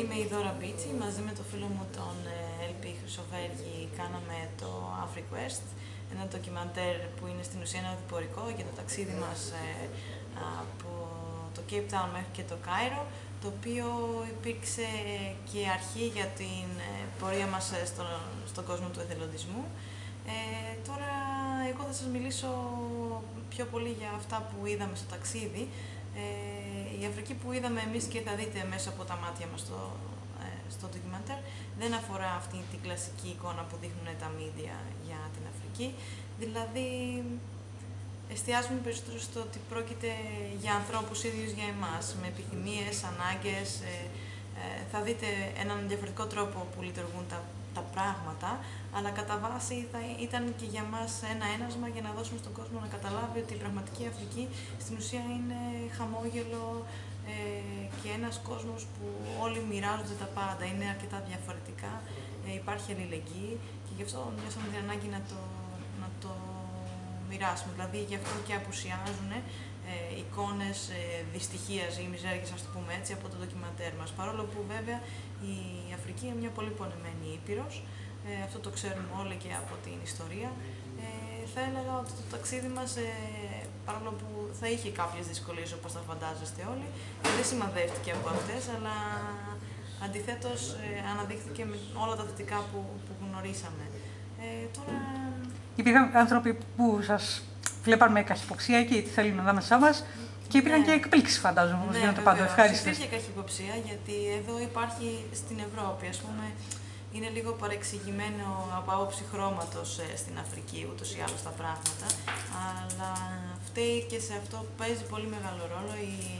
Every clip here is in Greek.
Είμαι η Δώρα Μπίτσι, μαζί με το φίλο μου τον LP Χρυσοβέργη κάναμε το AfriQuest, ένα ντοκιμαντέρ που είναι στην ουσία ένα οδηπορικό για το ταξίδι μας από το Cape Town μέχρι και το Κάιρο, το οποίο υπήρξε και αρχή για την πορεία μας στον κόσμο του εθελοντισμού. Τώρα εγώ θα σας μιλήσω πιο πολύ για αυτά που είδαμε στο ταξίδι. Η Αφρική που είδαμε εμείς και θα δείτε μέσα από τα μάτια μας στο ντοκιμαντέρ δεν αφορά αυτή την κλασική εικόνα που δείχνουν τα media για την Αφρική. Δηλαδή, εστιάζουμε περισσότερο στο ότι πρόκειται για ανθρώπους ίδιους για εμάς, με επιθυμίες, ανάγκες. Θα δείτε έναν διαφορετικό τρόπο που λειτουργούν τα πράγματα, αλλά κατά βάση ήταν και για μας ένα ένασμα για να δώσουμε στον κόσμο να καταλάβει ότι η πραγματική Αφρική στην ουσία είναι χαμόγελο και ένας κόσμος που όλοι μοιράζονται τα πάντα, είναι αρκετά διαφορετικά, υπάρχει αλληλεγγύη και γι' αυτό νιώσαμε την ανάγκη να το μοιράσουμε. Δηλαδή γι' αυτό και απουσιάζουν εικόνες δυστυχίας ή μιζέριας, ας το πούμε έτσι, από το ντοκιμαντέρ μας. Παρόλο που βέβαια η Αφρική είναι μια πολύ πονεμένη ήπειρος, αυτό το ξέρουμε όλοι και από την ιστορία. Θα έλεγα ότι το ταξίδι μας, παρόλο που θα είχε κάποιες δυσκολίες όπως θα φαντάζεστε όλοι, δεν σημαδεύτηκε από αυτές, αλλά αντιθέτως αναδείχθηκε με όλα τα θετικά που γνωρίσαμε. Τώρα... Υπήρχαν άνθρωποι που σας βλέπαν με καχυποψία και τι θέλουν ανάμεσά μας και υπήρχαν και εκπλήξεις, φαντάζομαι, όπως γίνονται πάντα ευχάριστες. Υπήρχε καχυποψία, γιατί εδώ υπάρχει στην Ευρώπη, ας πούμε, είναι λίγο παρεξηγημένο από άποψη χρώματος στην Αφρική, ούτως ή άλλως τα πράγματα, αλλά φταίει και σε αυτό παίζει πολύ μεγάλο ρόλο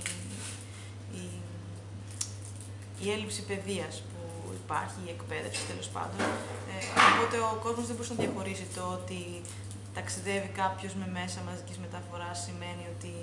η έλλειψη παιδείας που υπάρχει, η εκπαίδευση τέλος πάντων. Οπότε ο κόσμος δεν μπορούσε να διαχωρίσει το ότι ταξιδεύει κάποιος με μέσα μαζικής μεταφοράς σημαίνει ότι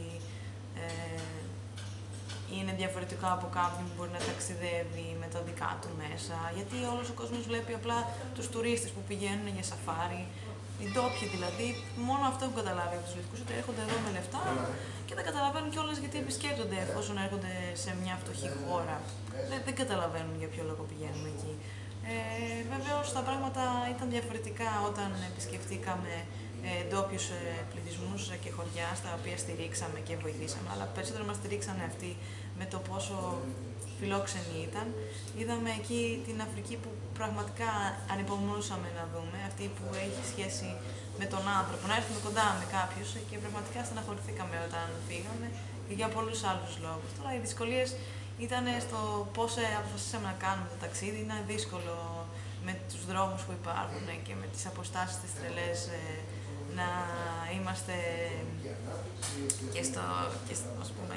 είναι διαφορετικό από κάποιον που μπορεί να ταξιδεύει με τα δικά του μέσα. Γιατί όλος ο κόσμος βλέπει απλά τους τουρίστες που πηγαίνουν για σαφάρι, οι ντόπιοι δηλαδή, μόνο αυτό που καταλάβει από τους λευκούς, ότι έρχονται εδώ με λεφτά και δεν καταλαβαίνουν κιόλας γιατί επισκέπτονται εφόσον έρχονται σε μια φτωχή χώρα. Δεν καταλαβαίνουν για ποιο λόγο πηγαίνουν εκεί. Βεβαίως τα πράγματα ήταν διαφορετικά όταν επισκεφτήκαμε ντόπιους πληθυσμούς και χωριά, στα οποία στηρίξαμε και βοηθήσαμε, αλλά περισσότερο μας στηρίξανε αυτοί με το πόσο φιλόξενοι ήταν. Είδαμε εκεί την Αφρική που πραγματικά ανυπομονούσαμε να δούμε, αυτή που έχει σχέση με τον άνθρωπο, να έρθουμε κοντά με κάποιους και πραγματικά στεναχωρηθήκαμε όταν φύγαμε και για πολλούς άλλους λόγους. Τώρα οι δυσκολίες ήταν στο πώς αποφασίσαμε να κάνουμε το ταξίδι. Είναι δύσκολο με τους δρόμους που υπάρχουν και με τις αποστάσεις τις τρελές να είμαστε ας πούμε,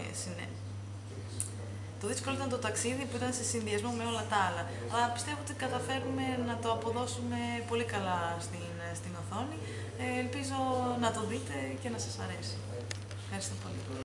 Το δύσκολο ήταν το ταξίδι που ήταν σε συνδυασμό με όλα τα άλλα. Αλλά πιστεύω ότι καταφέρουμε να το αποδώσουμε πολύ καλά στην οθόνη. Ελπίζω να το δείτε και να σας αρέσει. Ευχαριστώ πολύ.